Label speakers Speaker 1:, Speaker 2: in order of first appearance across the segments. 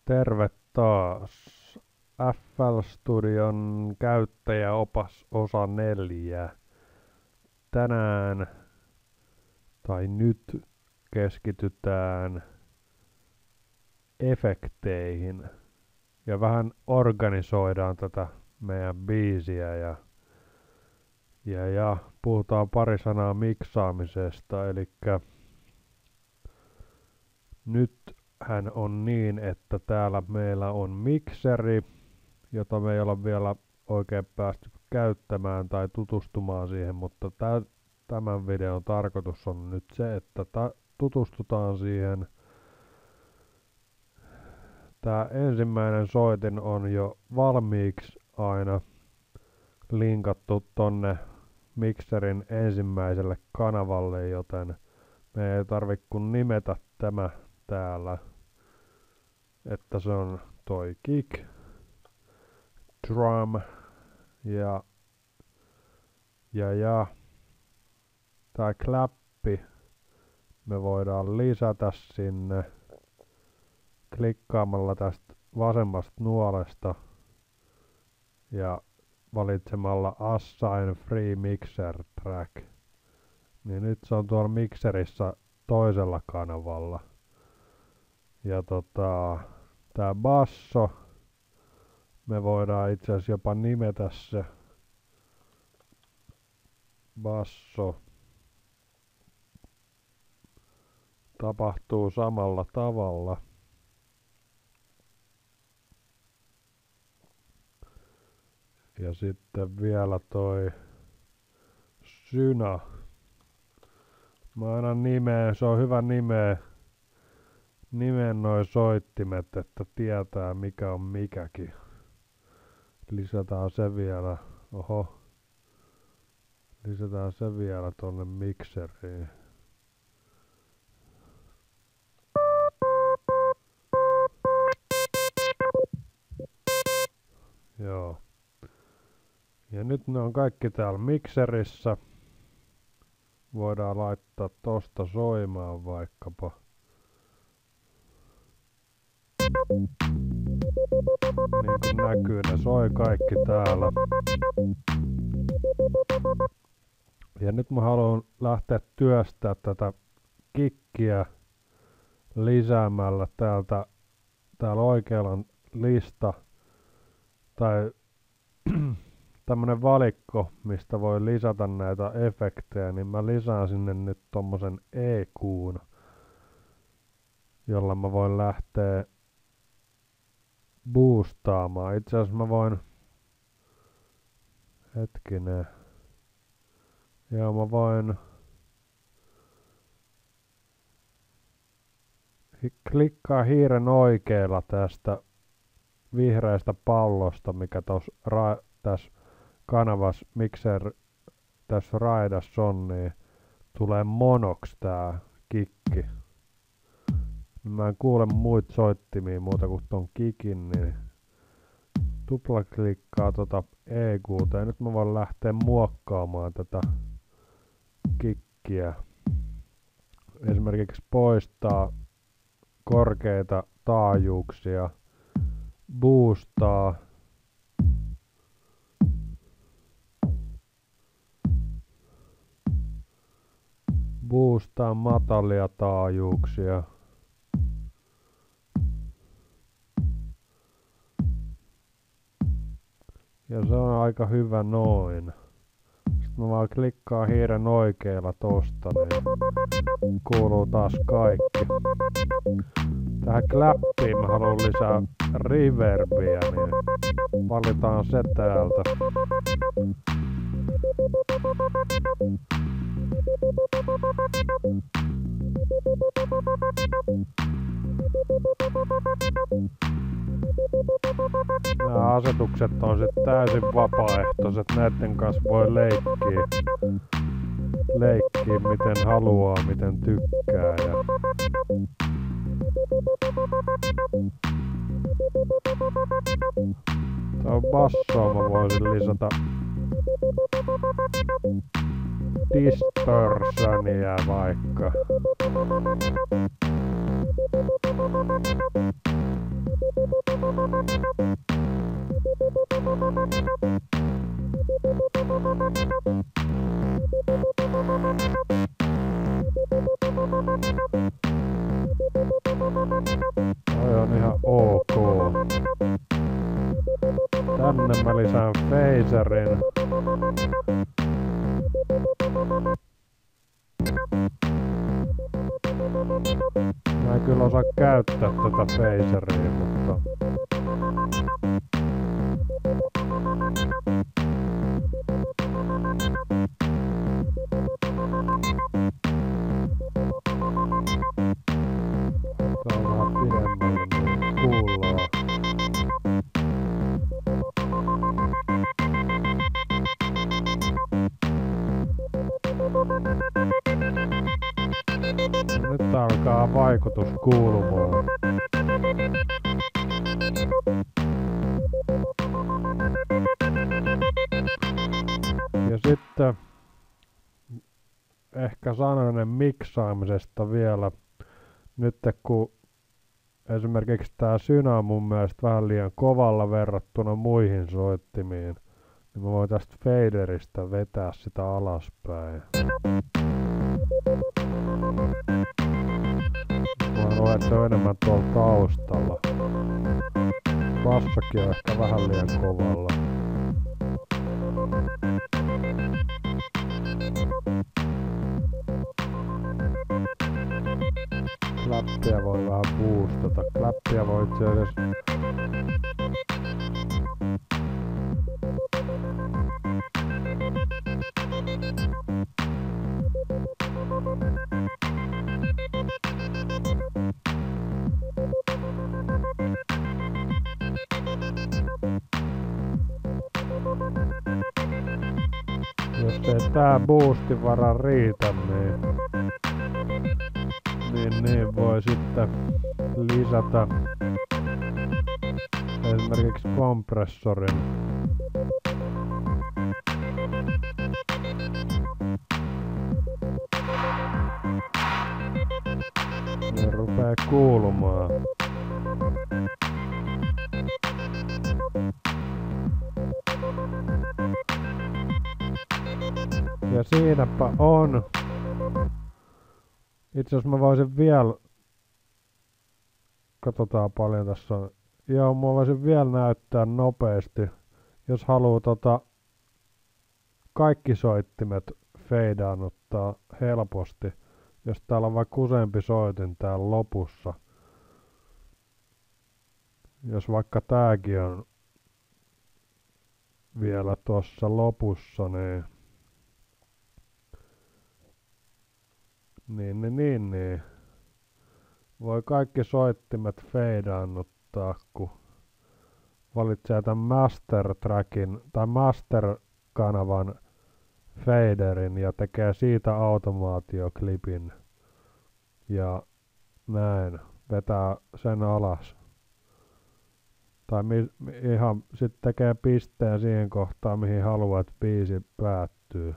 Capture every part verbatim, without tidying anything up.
Speaker 1: Terve taas. F L Studion käyttäjäopas osa neljä. Tänään tai nyt keskitytään efekteihin ja vähän organisoidaan tätä meidän biisiä ja, ja, ja puhutaan pari sanaa miksaamisesta. Elikkä nyt hän on niin, että täällä meillä on mikseri, jota me ei olla vielä oikein päästy käyttämään tai tutustumaan siihen, mutta tä- tämän videon tarkoitus on nyt se, että ta- tutustutaan siihen. Tämä ensimmäinen soitin on jo valmiiksi aina linkattu tonne mikserin ensimmäiselle kanavalle, joten me ei tarvitse kun nimetä tämä täällä, että se on toi kick, drum ja ja ja tai kläppi me voidaan lisätä sinne klikkaamalla tästä vasemmasta nuolesta ja valitsemalla Assign Free Mixer Track. Niin nyt se on tuolla mikserissä toisella kanavalla. Ja tota, tää basso, me voidaan itse asiassa jopa nimetä se basso. Tapahtuu samalla tavalla. Ja sitten vielä toi syna. Mä aina nimeä, se on hyvä nimeä, nimeä noi soittimet, että tietää mikä on mikäkin. Lisätään se vielä, oho, lisätään se vielä tonne mikseriin. Joo. Ja nyt ne on kaikki täällä mikserissä. Voidaan laittaa tosta soimaan vaikkapa. Niin kuin näkyy, ne soi kaikki täällä. Ja nyt mä haluan lähteä työstää tätä kikkiä lisäämällä täältä. Täällä oikealla on lista tai tämmönen valikko, mistä voi lisätä näitä efektejä, niin mä lisään sinne nyt tommosen E Q:n, jolla mä voin lähteä boostaamaan. Itse asiassa mä voin, hetkinen, joo mä voin klikkaa hiiren oikealla tästä vihreästä pallosta, mikä tossa ra- tässä kanavassa mixer tässä raidassa on, niin tulee monoks tää kikki. Mä en kuule muita soittimia muuta kuin ton kikin, niin tuplaklikkaa tota E Q:ta ja nyt mä voin lähteä muokkaamaan tätä kikkiä. Esimerkiksi poistaa korkeita taajuuksia, boostaa, boostaa matalia taajuuksia. Ja se on aika hyvä noin. Sitten mä vaan klikkaan hiiren oikealla tosta, niin kuuluu taas kaikki. Tähän kläppiin mä haluan lisää reverbiä, niin valitaan se täältä. Nämä asetukset on sitten täysin vapaaehtoiset, näiden kanssa voi leikkiä, leikkiä miten haluaa, miten tykkää. Ja tuo bassoa mä voisin lisätä distortionia vaikka. tänne mä lisään phaserin. Mä en kyllä osaa käyttää tätä phaseria, mutta tää on vähän pidemmälle, niin kuullaan. Nyt alkaa vaikutus kuulumaan. Ja sitten ehkä sananen miksaamisesta vielä. Nyt kun esimerkiksi tää synä on mun mielestä vähän liian kovalla verrattuna muihin soittimiin, niin mä voin tästä faderista vetää sitä alaspäin. Mä luulen, että se on enemmän tuolla taustalla. Bassakin on ehkä vähän liian kovalla. Klappia voi vähän boostata. Klappia voi itse asiassa jos ei tää boostin vara riitä, niin, niin, niin voi sitten lisätä esimerkiksi kompressorin. Niin rupee kuulumaan. Ja siinäpä on. Itse asiassa mä voisin vielä, katsotaan paljon tässä on. Joo, mä voisin vielä näyttää nopeasti, jos haluu tota kaikki soittimet feidaannuttaa helposti. Jos täällä on vaikka useampi soitin täällä lopussa. Jos vaikka tääkin on vielä tuossa lopussa, niin Niin, niin, niin, niin. Voi kaikki soittimet feidaannuttaa, kun valitsee tämän master trackin tai master kanavan faderin ja tekee siitä automaatioklipin. Ja näin, vetää sen alas. Tai mi- ihan sitten tekee pisteen siihen kohtaan, mihin haluaa, että biisi päättyy.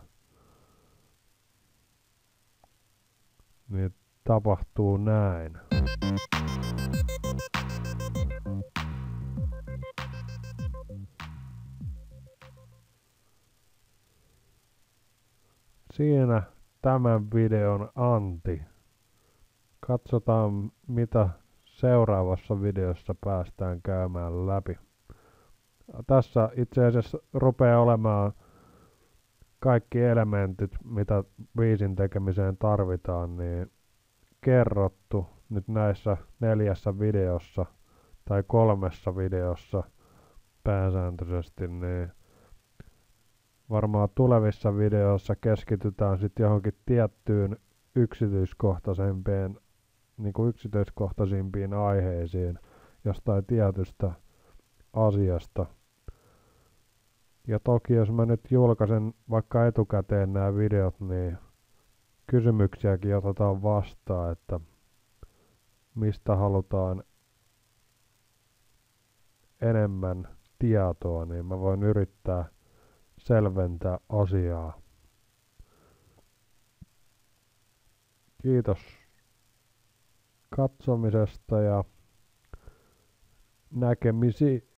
Speaker 1: Niin tapahtuu näin. Siinä tämän videon anti. Katsotaan mitä seuraavassa videossa päästään käymään läpi. Tässä itse asiassa rupeaa olemaan kaikki elementit, mitä biisin tekemiseen tarvitaan, niin kerrottu nyt näissä neljässä videossa tai kolmessa videossa pääsääntöisesti, niin varmaan tulevissa videoissa keskitytään sitten johonkin tiettyyn yksityiskohtaisempien, niin kuin yksityiskohtaisimpiin aiheisiin jostain tietystä asiasta. Ja toki jos mä nyt julkaisen vaikka etukäteen nämä videot, niin kysymyksiäkin otetaan vastaan, että mistä halutaan enemmän tietoa, niin mä voin yrittää selventää asiaa. Kiitos katsomisesta ja näkemisiin.